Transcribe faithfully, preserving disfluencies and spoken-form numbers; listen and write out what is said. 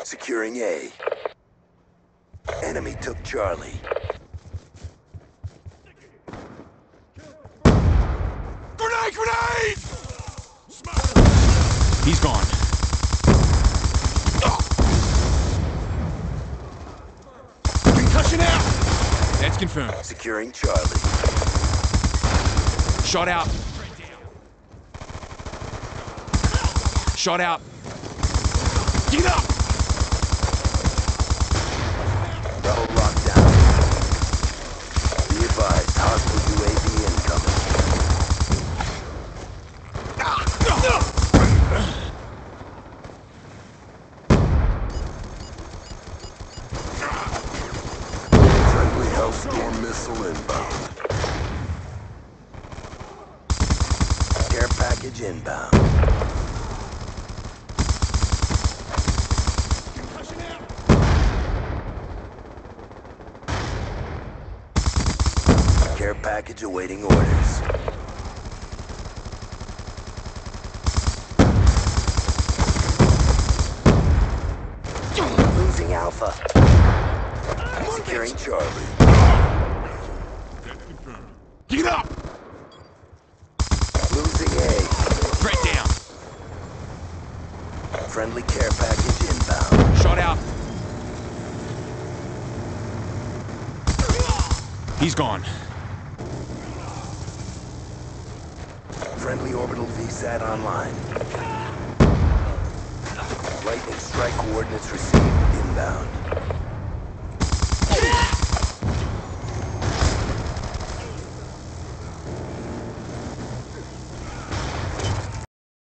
Securing A. Enemy took Charlie. Grenade! Grenade! He's gone. Concussion out! That's confirmed. Securing Charlie. Shot out. Shot out. Get up! Bravo lockdown. Be advised, hostile U A V incoming. Friendly Hellstorm missile inbound. Care package inbound. Concussion out! Care package awaiting orders. Losing Alpha. Securing Charlie. Get up! Losing A. Threat down. Friendly care package inbound. Shot out. He's gone. Friendly orbital V SAT online. Lightning strike coordinates received inbound.